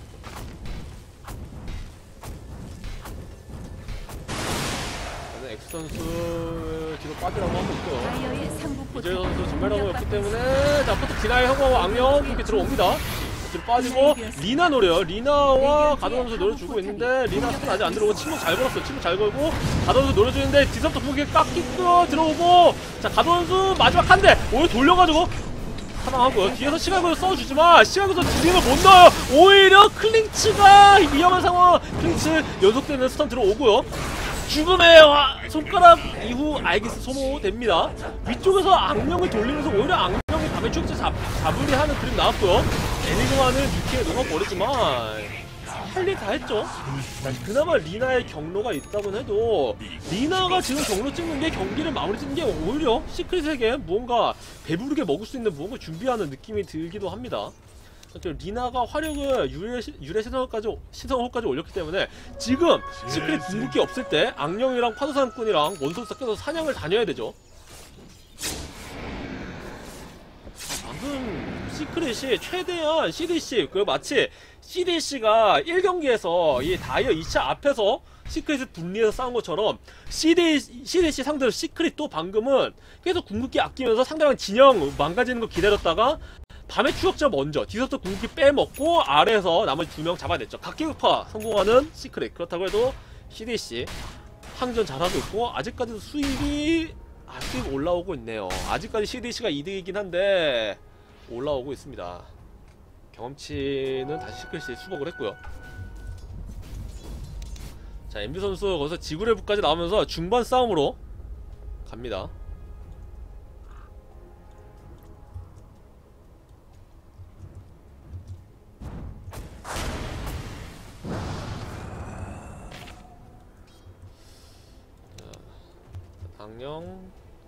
엑스 선수 뒤로 빠지라고 하고 있고요. 미주현 선수 전멸하고 없기 때문에 자 포탈 디나이 하고 악령 이렇게 들어옵니다. 뒤로 빠지고 리나 노려요. 리나와 가도 선수 노려주고 있는데 리나 스톤 아직 안 들어오고 침묵 잘 걸었어. 침묵 잘 걸고 가도 선수 노려주는데 디서부터 궁극기 깎이고 들어오고 자 가도 선수 마지막 한 대 오히려 돌려가지고 사망하고요. 뒤에서 시각으로 써주지만 시각으로 딜링을 못 넣어요. 오히려 클린치가 위험한 상황. 클린치 연속되는 스턴 들어오고요. 죽음의 손가락 이후 아이기스 소모됩니다. 위쪽에서 악령을 돌리면서 오히려 악령이 밤의 축제 잡으리 하는 그림 나왔고요. 애니그마는 밑에 녹아버리지만 할 일 다 했죠. 그나마 리나의 경로가 있다곤 해도 리나가 지금 경로 찍는 게 경기를 마무리 짓는 게 오히려 시크릿에게 무언가 배부르게 먹을 수 있는 무언가 준비하는 느낌이 들기도 합니다. 리나가 화력을 유래, 유래 시선까지, 시선호까지 올렸기 때문에 지금 시크릿 궁극기 없을 때 악령이랑 파도사냥꾼이랑 원소를 섞여서 사냥을 다녀야 되죠. 방금 시크릿이 최대한 씨디씨 그 마치 씨디씨가 일 경기에서 이 다이어 이 차 앞에서 시크릿을 분리해서 싸운 것처럼 씨디, 씨디씨 상대로 시크릿도 방금은 계속 궁극기 아끼면서 상대방 진영 망가지는 거 기다렸다가 밤의 추적자 먼저 디서트 궁극기 빼먹고 아래에서 나머지 두 명 잡아냈죠. 각기급파 성공하는 시크릿. 그렇다고 해도 씨디씨 항전 잘하고 있고 아직까지도 수익이 아, 수익 올라오고 있네요. 아직까지 씨디씨가 이득이긴 한데 올라오고 있습니다. 경험치는 다시 시크릿이 수복을 했고요. 자, 엠비 선수 거기서 지구레브까지 나오면서 중반 싸움으로 갑니다. 당령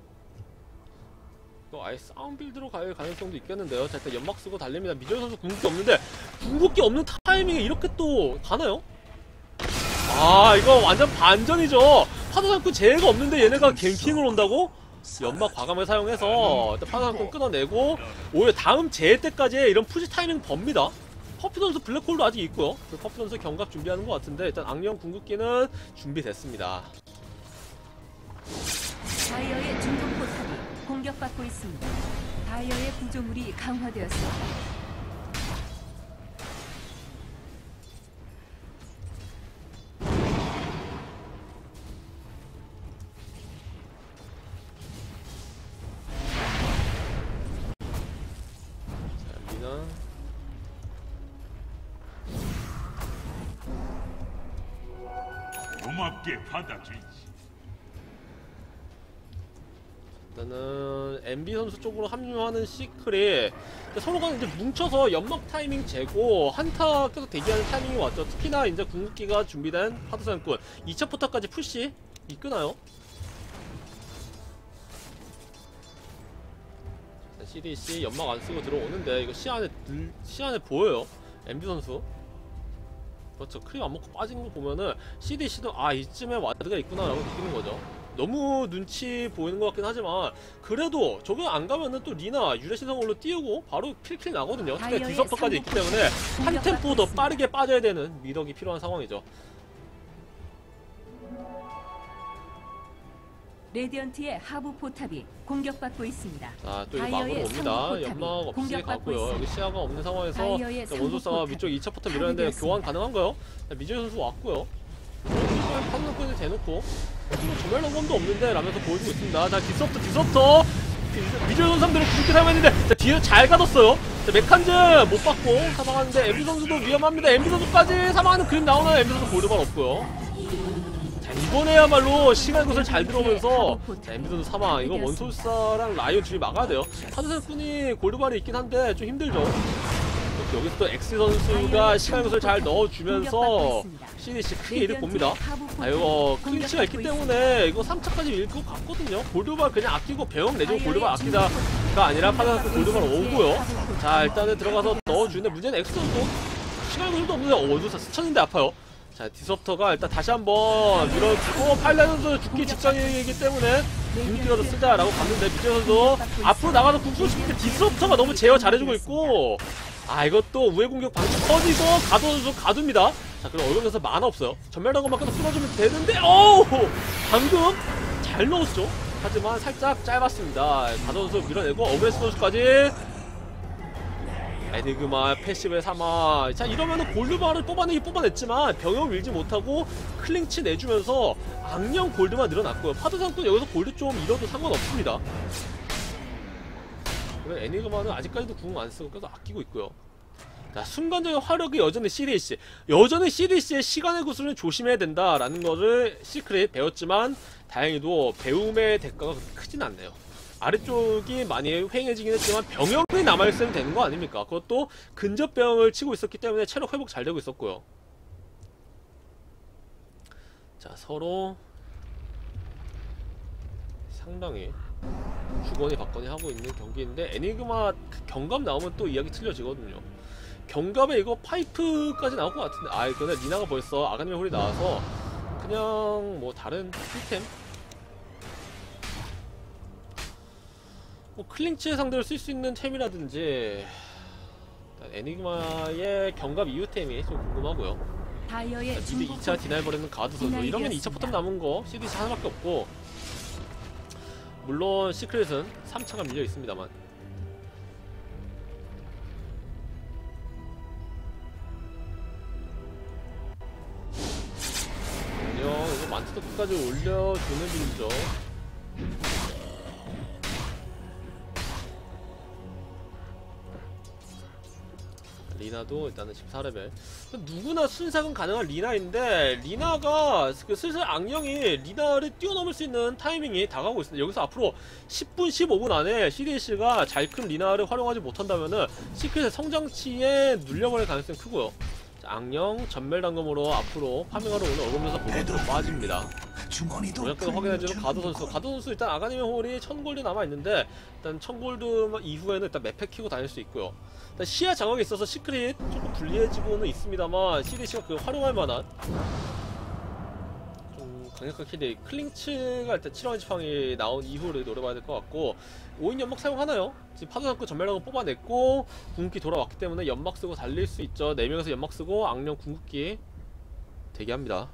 또 아예 싸움 빌드로 갈 가능성도 있겠는데요. 자, 일단 연막 쓰고 달립니다. 미전 선수 궁극기 없는데 궁극기 없는 타이밍에 이렇게 또 가나요? 아, 이거 완전 반전이죠. 파도상꾼 제해가 없는데 얘네가 갱킹을 온다고? 연막 과감하게 사용해서 일단 파도상꾼 끊어내고 오히려 다음 제해 때까지 이런 푸시 타이밍 법니다. 퍼피 선수 블랙홀도 아직 있고요. 퍼피 선수 경갑 준비하는 것 같은데 일단 악령 궁극기는 준비됐습니다. 다이어의 중동 포탑이 공격받고 있습니다. 다이어의 구조물이 강화되었습니다. 자, 미나 고맙게 받아주지. 일단은 엠비 선수 쪽으로 합류하는 시크릿 서로가 이제 뭉쳐서 연막 타이밍 재고 한타 계속 대기하는 타이밍이 왔죠. 특히나 이제 궁극기가 준비된 파도사냥꾼 이 차 포탑까지 푸시 이끄나요? 씨디씨 연막 안 쓰고 들어오는데 이거 시 안에 들, 시 안에 보여요. 엠비 선수. 그렇죠. 크림 안 먹고 빠진 거 보면은 씨디씨도 아 이쯤에 와드가 있구나라고 느끼는 거죠. 너무 눈치 보이는 것 같긴 하지만 그래도 저거 안 가면은 또 리나 유래신성으로 띄우고 바로 킬킬 나거든요. 특히 디서터까지 있기 때문에 한 템포 더 빠르게 빠져야 되는 미덕이 필요한 상황이죠. 레디언트의 하부 포탑이 공격받고 있습니다. 자, 또 이거 막으러 옵니다. 연막 없이 가고요. 여기 시야가 없는 상황에서 원소사가 위쪽 이 차 포탑 밀었는데 교환 가능한가요? 미주리 선수 왔고요. 판단권을 대놓고 조멸 넘검도 없는데 라면서 보여주고 있습니다. 자, 디스업터 디스업터 미주리 선수 상대로 궁극기 사용했는데 자, 뒤에 잘 가뒀어요. 자, 메칸즈 못 받고 사망하는데 엠비 선수도 위험합니다. 엠비 선수까지 사망하는 그림 나오나요? 엠비 선수 골드만 없고요. 이번에야말로 시간 곳을 잘 들어오면서 자, 엠비 선수 사망. 이거 원솔사랑 라이온 둘이 막아야 돼요. 파도사냥꾼이 골드발이 있긴 한데 좀 힘들죠. 여기서 또 엑스 선수가 시간 곳을 잘 넣어주면서 씨디씨 크게 이득 봅니다. 아, 이거 클린치가 있기 때문에 이거 삼 차까지 밀 것 같거든요. 골드발 그냥 아끼고 병역 내주고 골드발 아끼다가 아니라 파도사냥꾼 골드발 오고요. 자, 일단은 들어가서 넣어주는데 문제는 엑스 선수 시간 곳도 없는데 어, 원솔사 스쳤는데 아파요. 자, 디스업터가 일단 다시 한번 밀어주고 팔라 선수 죽기 직전이기 때문에 궁극기라도 쓰자라고 갔는데 미제 선수 앞으로 나가서 궁수 싶은데 디스업터가 너무 제어 잘해주고 있고 아, 이것도 우회 공격 방치 터지고 가도 선수 가둡니다. 자, 그럼 얼굴에서 만화 없어요. 전멸당원만 계속 끊어주면 되는데 어우 방금 잘 넣었죠. 하지만 살짝 짧았습니다. 가도 선수 밀어내고 어그레스 선수까지 에니그마 패시브의 사마. 자, 이러면은 골드바를 뽑아내기 뽑아냈지만 병역 밀지 못하고 클링치 내주면서 악령 골드만 늘어났고요. 파도상꾼 여기서 골드 좀 잃어도 상관없습니다. 그래, 에니그마는 아직까지도 궁 안 쓰고 계속 아끼고 있고요. 자, 순간적인 화력이 여전히 씨디씨 여전히 씨디씨의 시간의 구슬은 조심해야 된다라는 거를 시크릿 배웠지만 다행히도 배움의 대가가 그렇게 크진 않네요. 아래쪽이 많이 휑해지긴 했지만 병역이 남아있으면 되는 거 아닙니까? 그것도 근접병을 치고 있었기 때문에 체력 회복 잘 되고 있었고요. 자, 서로 상당히 주거니 받거니 하고 있는 경기인데 애니그마 경갑 나오면 또 이야기 틀려지거든요. 경갑에 이거 파이프까지 나올 것 같은데 아, 근데 리나가 벌써 아가님의 홀이 나와서 그냥 뭐 다른 힐템 뭐 클링치의 상대로 쓸 수 있는 템이라든지 애니그마의 경갑 이후템이 좀 궁금하고요. 다이어의 미드 중복 이 차 디나이 버리는 가드 선수. 이러면 이 차 포탑 남은 거 씨디씨 하나밖에 없고, 물론 시크릿은 삼 차가 밀려 있습니다만. 아니요, 이거 만트도 끝까지 올려주는 빌죠. 리나도 일단은 십사 레벨. 누구나 순삭은 가능한 리나인데, 리나가 그 슬슬 악령이 리나를 뛰어넘을 수 있는 타이밍이 다가오고 있습니다. 여기서 앞으로 십 분, 십오 분 안에 씨디씨가 잘 큰 리나를 활용하지 못한다면은 시크릿의 성장치에 눌려버릴 가능성이 크고요. 자, 악령 전멸 단검으로 앞으로 파밍하러 오는 얼굴면서 보급으로 빠집니다. 조약도 확인해주는 가드 선수. 가드 선수 일단 아가님의 홀이 천 골드 남아있는데, 일단 천 골드 이후에는 일단 맵팩 키고 다닐 수 있고요. 일단 시야 장악에 있어서 시크릿 조금 불리해지고는 있습니다만, 씨디씨가 그 활용할 만한 좀 강력한 킬이, 클린치가 일단 칠 원 지팡이 나온 이후를 노려봐야 될 것 같고, 오 인 연막 사용하나요? 지금 파도상권 전멸랑은 뽑아냈고 궁극기 돌아왔기 때문에 연막 쓰고 달릴 수 있죠. 네 명에서 연막 쓰고 악령 궁극기 대기합니다.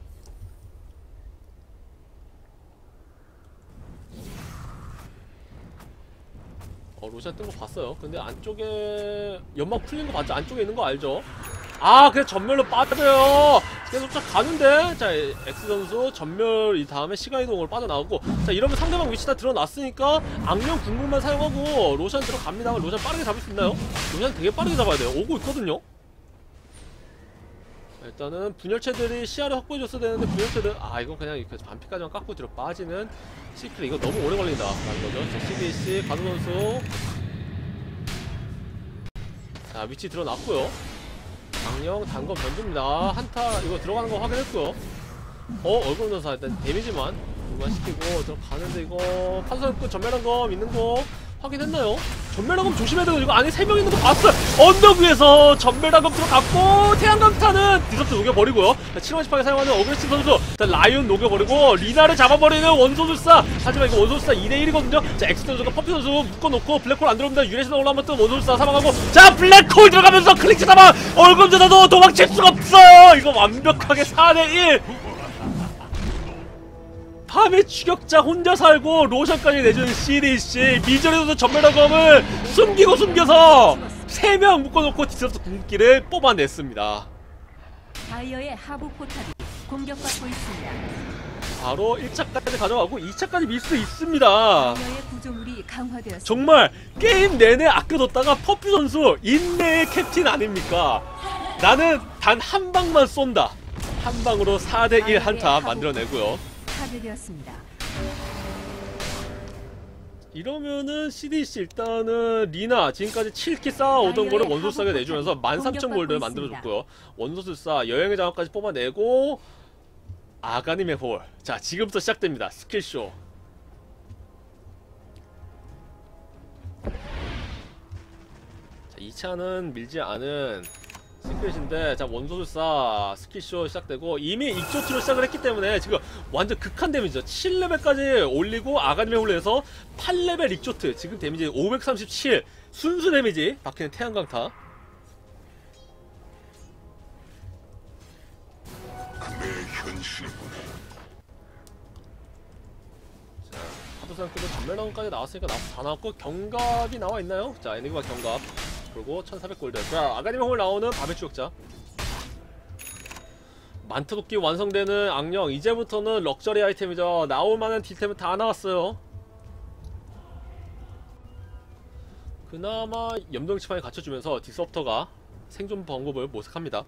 어, 로션 뜬 거 봤어요. 근데 안쪽에 연막 풀린 거 봤죠? 안쪽에 있는 거 알죠? 아, 그래 전멸로 빠져요. 계속 쫙 가는데, 자 X 선수 전멸 이 다음에 시간이동으로 빠져나오고, 자 이러면 상대방 위치 다 드러났으니까 악령 궁극만 사용하고 로션 들어갑니다만, 로션 빠르게 잡을 수 있나요? 로션 되게 빠르게 잡아야 돼요. 오고 있거든요. 일단은 분열체들이 시야를 확보해줬어야 되는데, 분열체들 아 이거 그냥 이렇게 반피까지만 깎고 뒤로 빠지는 시크릿. 이거 너무 오래 걸린다 라는 거죠. 자 씨디씨 가드 선수, 자 위치 드러났고요. 악령 단검 던집니다. 한타 이거 들어가는 거 확인했고요. 어 얼굴 전사 일단 데미지만 그만시키고 들어가는데, 이거 판사급 전멸한검 있는 거 확인했나요? 전멸한검 조심해야 되고, 이거 안에 세 명 있는 거 봤어요. 언덕 위에서 전멸한검 들어갔고, 태양강타는 디섭트 녹여버리고요. 칠 원 지팡이 사용하는 어그레시브 선수, 일단 라이온 녹여버리고 리나를 잡아버리는 원소술사. 하지만 이거 원소술사 이 대 일이거든요 자 엑스 선수가 퍼피 선수 묶어놓고 블랙홀 안 들어옵니다. 유레시나 올라오면 또 원소술사 사망하고, 자 블랙홀 들어가면서 클릭치 사망. 얼굴전사도 도망칠 수가 없어요. 이거 완벽하게 사 대 일. 밤의 추격자 혼자 살고 로션까지 내주는 씨디씨. 미저리도 전멸한검을 숨기고 숨겨서 세 명 묶어놓고 디서스 궁극기를 뽑아냈습니다. 다이어의 하부 포탑이 공격받고 있습니다. 바로 일 차까지 가져가고 이 차까지 밀 수 있습니다. 다이어의 구조물이 강화되었습니다. 정말 게임 내내 아껴뒀다가 퍼피 선수 인내의 캡틴 아닙니까? 나는 단 한 방만 쏜다. 한 방으로 사 대 일 한타 만들어내고요. 파괴되었습니다. 이러면은 씨디씨 일단은 리나 지금까지 칠 킬 쌓아오던 거를 원소술사가 내주면서 만 삼천 골드 만들어줬고요. 원소술사 여행의 장악까지 뽑아내고, 아가님의 홀. 자 지금부터 시작됩니다. 스킬쇼. 자 이 차는 밀지 않은 시크릿인데, 자 원소술사 스킬쇼 시작되고, 이미 익조트로 시작을 했기 때문에 지금 완전 극한 데미지죠. 칠 레벨까지 올리고 아가님의 홀에서 팔 레벨 익조트, 지금 데미지 오백삼십칠 순수 데미지 박히는 태양강타. 내 현실이구나. 자 파도상급은 전멸나무까지 나왔으니까 다 나왔고, 경갑이 나와있나요? 자 애니그마 경갑 그리고 천사백 골드. 자 아가님의 홀 나오는 밤의 추격자. 만트도끼 완성되는 악령. 이제부터는 럭셔리 아이템이죠. 나올만한 딜템은 다 나왔어요. 그나마 염동치판에 갖춰주면서 디스업터가 생존 방법을 모색합니다.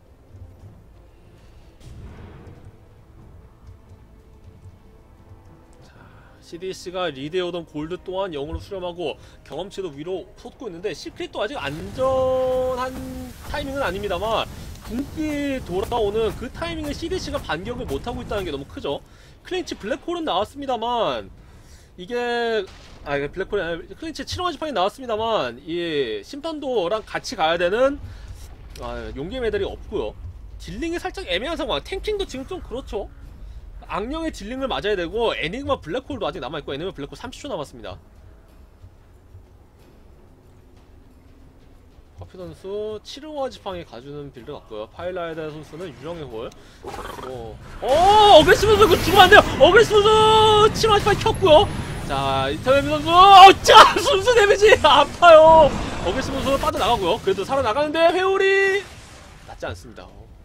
씨디씨가 리드해오던 골드 또한 영으로 수렴하고 경험치도 위로 솟고 있는데, 시크릿도 아직 안전한 타이밍은 아닙니다만 궁극기 돌아오는 그 타이밍에 씨디씨가 반격을 못하고 있다는 게 너무 크죠. 클린치 블랙홀은 나왔습니다만, 이게 아 이게 블랙홀이 아니라 클린치 칠 원 지팡이 나왔습니다만, 이 심판도랑 같이 가야 되는 아, 용기 메달이 없고요. 딜링이 살짝 애매한 상황. 탱킹도 지금 좀 그렇죠. 악령의 딜링을 맞아야 되고, 애니그마 블랙홀도 아직 남아있고, 애니그마 블랙홀 삼십 초 남았습니다. 커피 선수 치르와 지팡이 가주는 빌드 같고요. 파일라이드 선수는 유령의 홀. 어, 어, 어그레시브 선수 그거 죽으면 안 돼요. 어그레시브 선수 치르와 지팡이 켰고요. 자, 이타메미 선수, 어, 자, 순수 데미지 아파요. 어그레시브 선수 빠져나가고요. 그래도 살아나가는데 회오리 낫지 않습니다.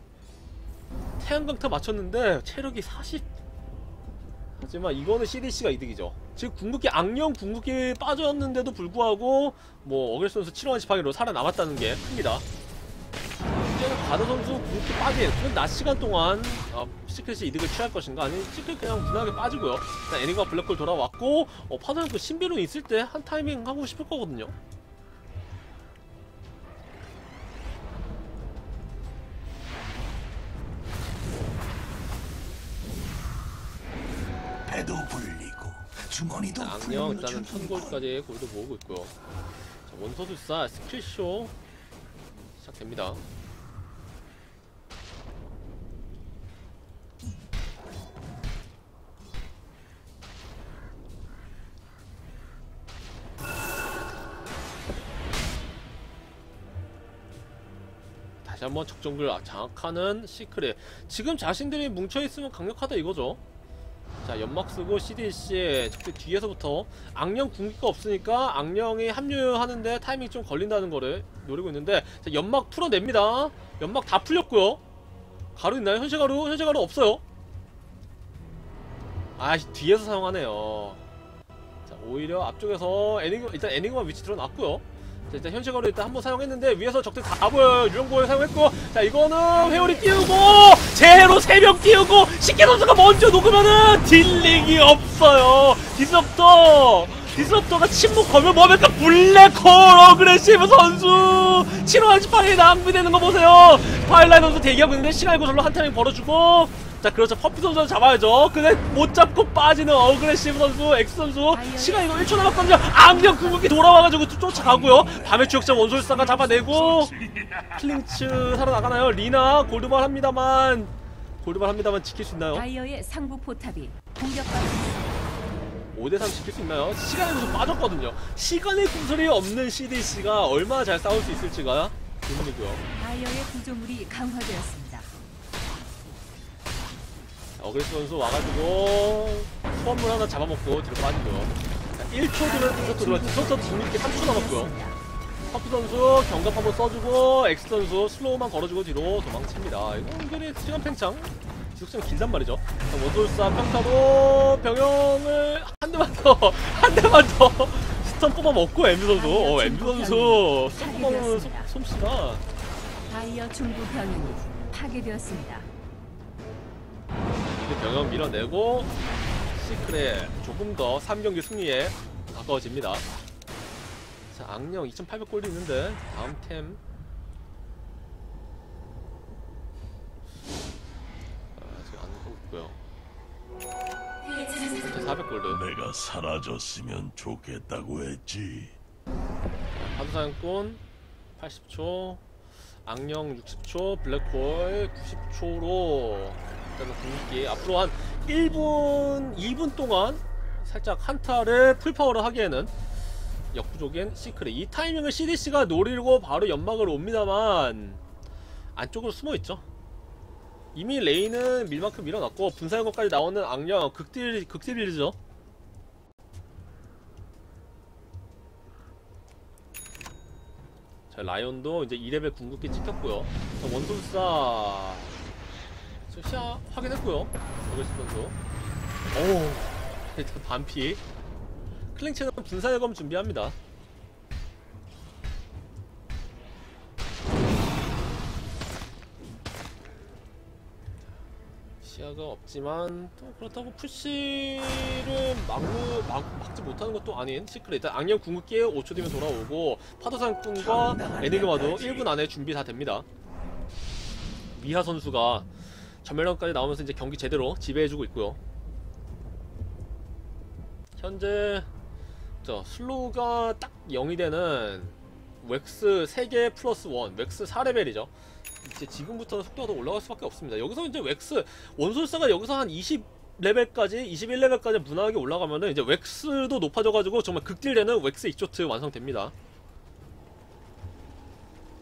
태양강타 맞췄는데 체력이 사십. 하지만 이거는 씨디씨가 이득이죠. 지금 궁극기 악령 궁극기 빠졌는데도 불구하고 뭐 어글스 선수 칠 원 지팡이로 살아남았다는 게 큽니다. 이제는 가드 선수 궁극기 빠진 그런 낮 시간 동안 어, 시크릿이 이득을 취할 것인가 아니면 시크릿 그냥 무난하게 빠지고요. 일단 애니가 블랙홀 돌아왔고 어, 파도는 그 신비로 있을 때 한 타이밍 하고 싶을 거거든요. 배도 불리고 주머니도 자, 악령 일단은 천 골드까지 골드 모으고 있고요. 자, 원서술사 스킬쇼 시작됩니다. 다시 한번 적정글 장악하는 시크릿. 지금 자신들이 뭉쳐있으면 강력하다 이거죠. 자, 연막 쓰고 씨디씨 적대 뒤에서부터 악령 궁기가 없으니까 악령이 합류하는데 타이밍이 좀 걸린다는 거를 노리고 있는데 자, 연막 풀어냅니다. 연막 다 풀렸고요. 가루 있나요? 현실 가루? 현실 가루 없어요. 아, 뒤에서 사용하네요. 자, 오히려 앞쪽에서 애니그, 일단 애니그마 위치 드러났고요. 자, 일단 현실 가루 일단 한번 사용했는데 위에서 적들 다 보여요. 유령보를 사용했고 자, 이거는 회오리 띄우고 제로 세 명 띄우고 식기 선수가 먼저 녹으면은 딜링이 없어요. 디스럽터 디스럽터가 침묵 걸면 뭐합니까? 블랙홀 어그레시브 선수 칠 원 지팡이 낭비되는 거 보세요. 파일라이 선수 대기하고 있는데 시간 이고 절로 한 타이밍 벌어주고 자, 그렇죠. 퍼피 선수 잡아야죠. 근데 못 잡고 빠지는 어그레시브 선수, 엑스 선수. 시간 이거 일 초 남았거든요. 악령 궁극기 돌아와가지고 쫓아가고요. 밤의 추격자 원솔사가 잡아내고 클린츠 살아나가나요? 리나 골드발 합니다만 골드발 합니다만 지킬 수 있나요? 다이어의 상부 포탑이 공격받고 있습니다. 오 대 삼 지킬 수 있나요? 시간의 구슬 빠졌거든요. 시간의 구슬이 없는 씨디씨가 얼마나 잘 싸울 수 있을지가 의문이고요. 다이어의 구조물이 강화되었습니다. 어그레스 선수 와가지고 수원물 하나 잡아먹고 뒤로 빠지고요. 일 초 뒤로 디서트 들어와 디서트 중립기 삼 초 남았고요. 퍼프 선수 경갑 한번 써주고 엑스 선수 슬로우만 걸어주고 뒤로 도망칩니다. 이거 은근히 시간 팽창 지속시간 길단 말이죠. 원솔사 평타로 병영을 한 대만 더 한 대만 더 스턴 뽑아먹고 엠비 선수 어 엠비 선수 스턴 뽑아먹는 솜씨가 다이어 중부 병력이 파괴되었습니다. 병영 밀어내고 시크릿 조금 더 삼 경기 승리에 가까워집니다. 자, 악령 이천팔백 골도 있는데 다음 템 아, 지금 안 하고 있고요. 사백 골드. 내가 사라졌으면 좋겠다고 했지. 파도사냥꾼 팔십 초, 악령 육십 초, 블랙홀 구십 초로 일단은 궁극기 앞으로 한 일 분, 이 분 동안 살짝 한타를 풀파워로 하기에는 역부족인 시크릿. 이 타이밍을 씨디씨가 노리고 바로 연막을 옵니다만 안쪽으로 숨어있죠. 이미 레인은 밀만큼 밀어놨고 분사연거까지 나오는 악령 극딜, 극딜 빌드죠. 자, 라이온도 이제 이 레벨 궁극기 찍혔고요. 자, 원솔사 시야 확인했고요. 어글스 선수. 오, 일단 반피. 클링체는 분사예검 준비합니다. 시야가 없지만 또 그렇다고 푸시를 막루, 막, 막지 못하는 것도 아닌 시크릿. 일단 악령 궁극기에 오 초 뒤면 돌아오고 파도상꾼과 에니그마도 일 분 안에 준비 다 됩니다. 미하 선수가 전멸력까지 나오면서 이제 경기 제대로 지배해주고 있고요. 현재 저 슬로우가 딱 영이 되는 웩스 세 개 플러스 일, 웩스 사 레벨이죠. 이제 지금부터는 속도가 더 올라갈 수밖에 없습니다. 여기서 이제 웩스 원솔사가 여기서 한 이십 레벨까지 이십일 레벨까지 무난하게 올라가면은 이제 웩스도 높아져가지고 정말 극딜되는 웩스 익조트 완성됩니다.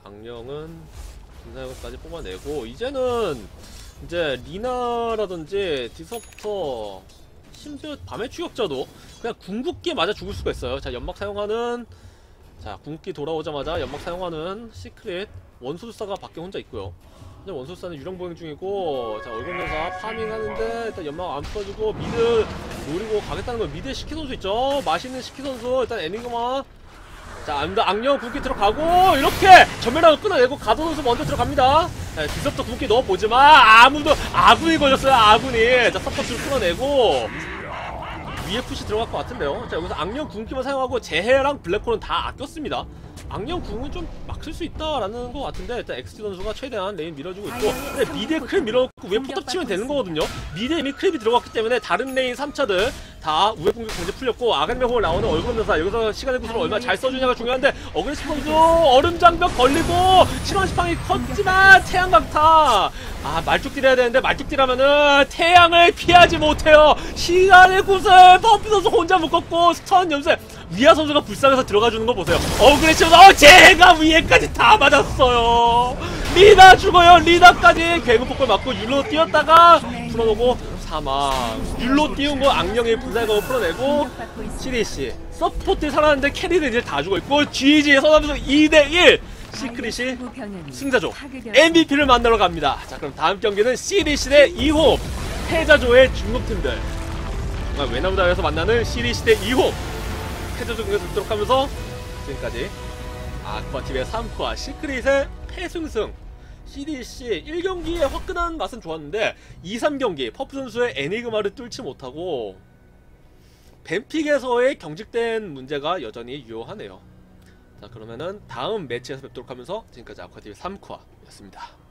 악령은 분사역까지 뽑아내고 이제는 이제 리나라든지 디섭터 심지어 밤의 추격자도 그냥 궁극기에 맞아 죽을 수가 있어요. 자 연막 사용하는 자 궁극기 돌아오자마자 연막 사용하는 시크릿 원소술사가 밖에 혼자 있고요. 이제 원소술사는 유령 보행 중이고 자 얼굴면사 파밍하는데 일단 연막 안 풀어주고 미드 노리고 가겠다는 거 미드에 시키 선수 있죠. 맛있는 시키 선수 일단 애니그마 자 악령 궁극기 들어가고 이렇게 전멸하고 끊어내고 가도 선수 먼저 들어갑니다. 자 디섭터 궁극기 넣어보지만 아무도 아군이 걸렸어요. 아군이 자 서포트를 끊어내고 위에 푸시 들어갈 것 같은데요. 자 여기서 악령 궁극기만 사용하고 재해랑 블랙홀은 다 아꼈습니다. 악령 궁은 좀 막 쓸 수 있다라는 것 같은데 일단 엑스티 선수가 최대한 레인 밀어주고 있고 근데 미드에 크랩 밀어놓고 위에 포탑 치면 되는 거거든요. 미드에 이미 크랩이 들어갔기 때문에 다른 레인 삼 차들 다 우회 공격 강제 풀렸고 아간명호를 나오는 얼굴면서 여기서 시간의 구슬을 얼마나 잘 써주냐가 중요한데 어그레시 선수 얼음장벽 걸리고 실원시팡이 컸지만 태양강타 아 말뚝딜 해야 되는데 말뚝딜 하면은 태양을 피하지 못해요. 시간의 구슬 버피 선수 혼자 묶었고 스턴 연쇄 위아 선수가 불쌍해서 들어가주는 거 보세요. 어그레시 선수 어 제가 위에까지 다 맞았어요. 리나 죽어요. 리나까지 괴물 폭발 맞고 율로 뛰었다가 풀어놓고 사망. 율로 띄운 거 악령의 분사검을 풀어내고 씨디씨 서포트 살았는데 캐리는 이제 다 죽어있고 지지에 서하면서 이 대 일 시크릿이 승자조 엠브이피를 만나러 갑니다. 자 그럼 다음 경기는 씨디씨 대 이호 패자조의 중국팀들 외나무다에서 만나는 씨디씨 대 이호 패자조 경기에서 듣도록 하면서 지금까지 아쿠아티비의 삼 코아 시크릿의 패승승 씨디씨 일 경기의 화끈한 맛은 좋았는데 이, 삼 경기 퍼프 선수의 애니그마를 뚫지 못하고 뱀픽에서의 경직된 문제가 여전히 유효하네요. 자 그러면은 다음 매치에서 뵙도록 하면서 지금까지 아쿠아티비 삼 코아였습니다.